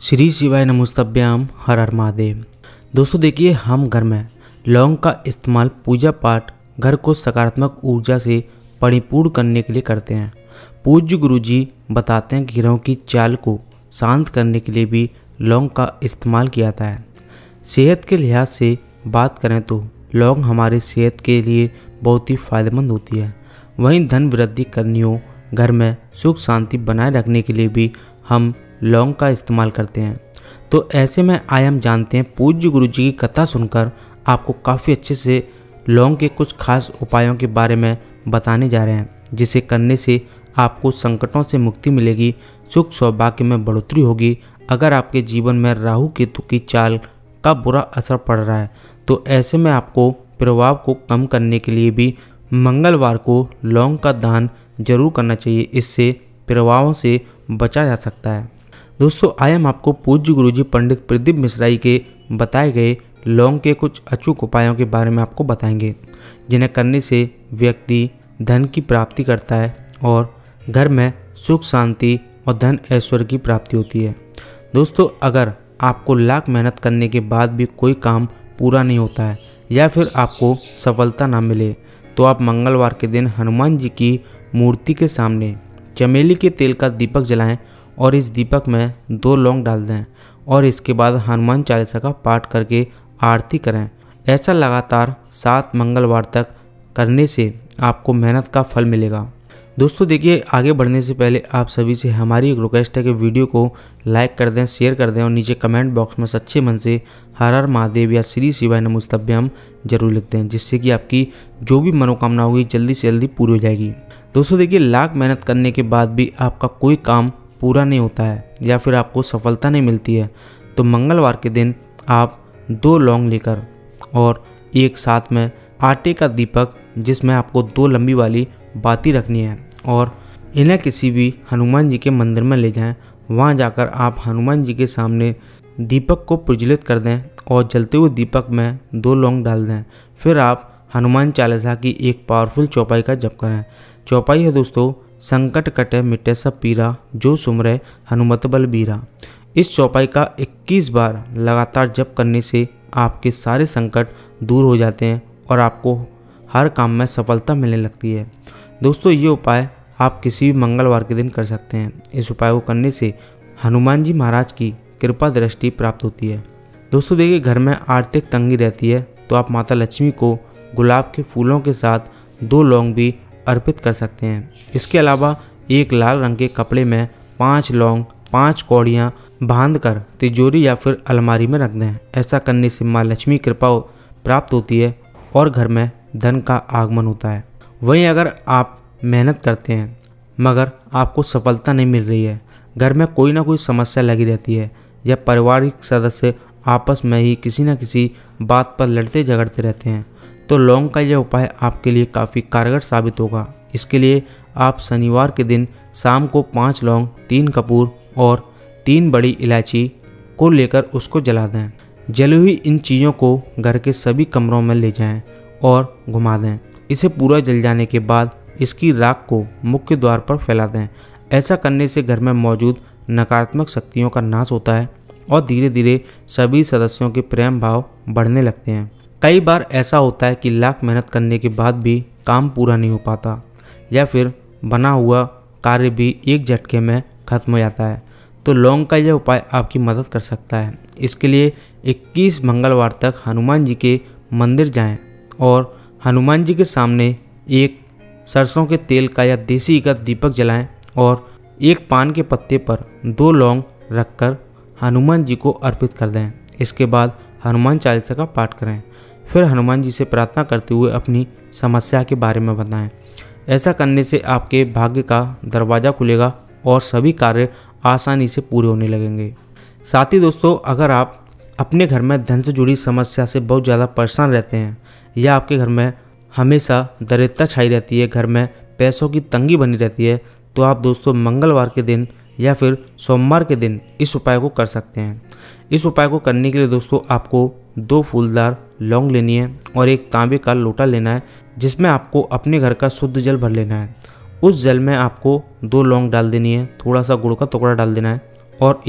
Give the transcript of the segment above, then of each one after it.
श्री शिवाय नमोस्तभ्याम हर हर महादेव। दोस्तों देखिए, हम घर में लौंग का इस्तेमाल पूजा पाठ, घर को सकारात्मक ऊर्जा से परिपूर्ण करने के लिए करते हैं। पूज्य गुरुजी बताते हैं कि ग्रहों की चाल को शांत करने के लिए भी लौंग का इस्तेमाल किया जाता है। सेहत के लिहाज से बात करें तो लौंग हमारी सेहत के लिए बहुत ही फायदेमंद होती है। वहीं धन वृद्धि करनी हो, घर में सुख शांति बनाए रखने के लिए भी हम लौंग का इस्तेमाल करते हैं। तो ऐसे में आए हम जानते हैं पूज्य गुरुजी की कथा सुनकर आपको काफ़ी अच्छे से लौंग के कुछ खास उपायों के बारे में बताने जा रहे हैं, जिसे करने से आपको संकटों से मुक्ति मिलेगी, सुख सौभाग्य में बढ़ोतरी होगी। अगर आपके जीवन में राहु केतु की चाल का बुरा असर पड़ रहा है तो ऐसे में आपको प्रभाव को कम करने के लिए भी मंगलवार को लौंग का दान जरूर करना चाहिए। इससे प्रभावों से बचा जा सकता है। दोस्तों आइए हम आपको पूज्य गुरुजी पंडित प्रदीप मिश्राई के बताए गए लौंग के कुछ अचूक उपायों के बारे में आपको बताएंगे, जिन्हें करने से व्यक्ति धन की प्राप्ति करता है और घर में सुख शांति और धन ऐश्वर्य की प्राप्ति होती है। दोस्तों अगर आपको लाख मेहनत करने के बाद भी कोई काम पूरा नहीं होता है या फिर आपको सफलता ना मिले तो आप मंगलवार के दिन हनुमान जी की मूर्ति के सामने चमेली के तेल का दीपक जलाएं और इस दीपक में 2 लौंग डाल दें और इसके बाद हनुमान चालीसा का पाठ करके आरती करें। ऐसा लगातार 7 मंगलवार तक करने से आपको मेहनत का फल मिलेगा। दोस्तों देखिए, आगे बढ़ने से पहले आप सभी से हमारी एक रिक्वेस्ट है कि वीडियो को लाइक कर दें, शेयर कर दें और नीचे कमेंट बॉक्स में सच्चे मन से हर हर महादेव या श्री शिवाय नमोस्तभ्याम जरूर लिख दें, जिससे कि आपकी जो भी मनोकामना होगी जल्दी से जल्दी पूरी हो जाएगी। दोस्तों देखिए, लाख मेहनत करने के बाद भी आपका कोई काम पूरा नहीं होता है या फिर आपको सफलता नहीं मिलती है तो मंगलवार के दिन आप 2 लौंग लेकर और एक साथ में आटे का दीपक, जिसमें आपको 2 लंबी वाली बाती रखनी है और इन्हें किसी भी हनुमान जी के मंदिर में ले जाएं। वहां जाकर आप हनुमान जी के सामने दीपक को प्रज्वलित कर दें और जलते हुए दीपक में 2 लौंग डाल दें। फिर आप हनुमान चालीसा की एक पावरफुल चौपाई का जप करें। चौपाई है दोस्तों, संकट कटे मिटे सब पीरा, जो सुमरे हनुमत बल बीरा। इस चौपाई का 21 बार लगातार जप करने से आपके सारे संकट दूर हो जाते हैं और आपको हर काम में सफलता मिलने लगती है। दोस्तों ये उपाय आप किसी भी मंगलवार के दिन कर सकते हैं। इस उपाय को करने से हनुमान जी महाराज की कृपा दृष्टि प्राप्त होती है। दोस्तों देखिए, घर में आर्थिक तंगी रहती है तो आप माता लक्ष्मी को गुलाब के फूलों के साथ 2 लौंग भी अर्पित कर सकते हैं। इसके अलावा एक लाल रंग के कपड़े में 5 लौंग 5 कौड़ियाँ बांधकर तिजोरी या फिर अलमारी में रख दें। ऐसा करने से माँ लक्ष्मी कृपा प्राप्त होती है और घर में धन का आगमन होता है। वहीं अगर आप मेहनत करते हैं मगर आपको सफलता नहीं मिल रही है, घर में कोई ना कोई समस्या लगी रहती है या पारिवारिक सदस्य आपस में ही किसी न किसी बात पर लड़ते झगड़ते रहते हैं तो लौंग का यह उपाय आपके लिए काफ़ी कारगर साबित होगा। इसके लिए आप शनिवार के दिन शाम को 5 लौंग, 3 कपूर और 3 बड़ी इलायची को लेकर उसको जला दें। जली हुई इन चीज़ों को घर के सभी कमरों में ले जाएं और घुमा दें। इसे पूरा जल जाने के बाद इसकी राख को मुख्य द्वार पर फैला दें। ऐसा करने से घर में मौजूद नकारात्मक शक्तियों का नाश होता है और धीरे धीरे सभी सदस्यों के प्रेम भाव बढ़ने लगते हैं। कई बार ऐसा होता है कि लाख मेहनत करने के बाद भी काम पूरा नहीं हो पाता या फिर बना हुआ कार्य भी एक झटके में खत्म हो जाता है तो लौंग का यह उपाय आपकी मदद कर सकता है। इसके लिए 21 मंगलवार तक हनुमान जी के मंदिर जाएं और हनुमान जी के सामने एक सरसों के तेल का या देसी घी का दीपक जलाएं और एक पान के पत्ते पर 2 लौंग रखकर हनुमान जी को अर्पित कर दें। इसके बाद हनुमान चालीसा का पाठ करें। फिर हनुमान जी से प्रार्थना करते हुए अपनी समस्या के बारे में बताएं। ऐसा करने से आपके भाग्य का दरवाज़ा खुलेगा और सभी कार्य आसानी से पूरे होने लगेंगे। साथ ही दोस्तों, अगर आप अपने घर में धन से जुड़ी समस्या से बहुत ज़्यादा परेशान रहते हैं या आपके घर में हमेशा दरिद्रता छाई रहती है, घर में पैसों की तंगी बनी रहती है तो आप दोस्तों मंगलवार के दिन या फिर सोमवार के दिन इस उपाय को कर सकते हैं। इस उपाय को करने के लिए दोस्तों आपको 2 फूलदार लौंग लेनी है और एक तांबे का लोटा लेना है, जिसमें आपको अपने घर का शुद्ध जल भर लेना है। उस जल में आपको 2 लौंग डाल देनी है, थोड़ा सा गुड़ का टुकड़ा डाल देना है और एक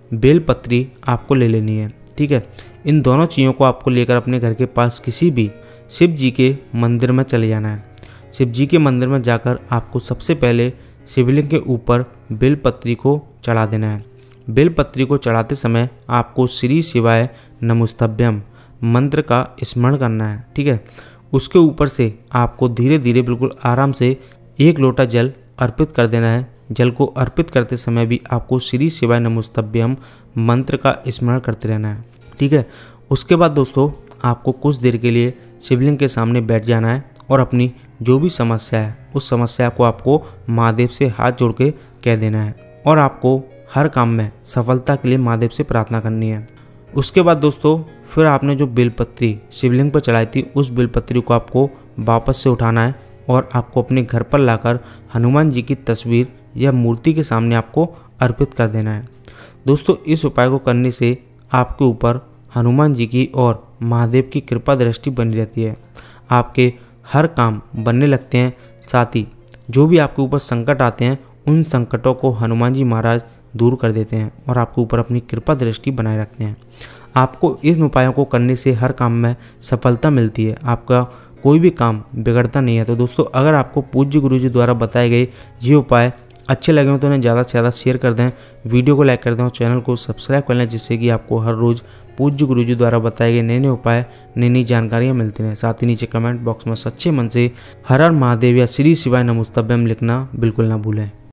बेलपत्री आपको ले लेनी है। ठीक है, इन दोनों चीज़ों को आपको लेकर अपने घर के पास किसी भी शिव जी के मंदिर में चले जाना है। शिव जी के मंदिर में जाकर आपको सबसे पहले शिवलिंग के ऊपर बेलपत्री को चढ़ा देना है। बेलपत्री को चढ़ाते समय आपको श्री शिवाय नमोस्तुभ्यम मंत्र का स्मरण करना है। ठीक है, उसके ऊपर से आपको धीरे धीरे बिल्कुल आराम से 1 लोटा जल अर्पित कर देना है। जल को अर्पित करते समय भी आपको श्री शिवाय नमोस्तुभ्यम मंत्र का स्मरण करते रहना है। ठीक है, उसके बाद दोस्तों आपको कुछ देर के लिए शिवलिंग के सामने बैठ जाना है और अपनी जो भी समस्या है उस समस्या को आपको महादेव से हाथ जोड़ के कह देना है और आपको हर काम में सफलता के लिए महादेव से प्रार्थना करनी है। उसके बाद दोस्तों फिर आपने जो बेलपत्री शिवलिंग पर चढ़ाई थी उस बेलपत्री को आपको वापस से उठाना है और आपको अपने घर पर लाकर हनुमान जी की तस्वीर या मूर्ति के सामने आपको अर्पित कर देना है। दोस्तों इस उपाय को करने से आपके ऊपर हनुमान जी की और महादेव की कृपा दृष्टि बनी रहती है। आपके हर काम बनने लगते हैं, साथ ही जो भी आपके ऊपर संकट आते हैं उन संकटों को हनुमान जी महाराज दूर कर देते हैं और आपके ऊपर अपनी कृपा दृष्टि बनाए रखते हैं। आपको इन उपायों को करने से हर काम में सफलता मिलती है, आपका कोई भी काम बिगड़ता नहीं है। तो दोस्तों अगर आपको पूज्य गुरुजी द्वारा बताए गए ये उपाय अच्छे लगे हो तो उन्हें ज़्यादा से ज़्यादा शेयर कर दें, वीडियो को लाइक कर दें और चैनल को सब्सक्राइब कर लें, जिससे कि आपको हर रोज़ पूज्य गुरुजी द्वारा बताए गए नए नए उपाय, नई नई जानकारियाँ मिलती रहें। साथ ही नीचे कमेंट बॉक्स में सच्चे मन से हर हर महादेव या श्री शिवाय नमोस्तुभ्यम लिखना बिल्कुल ना भूलें।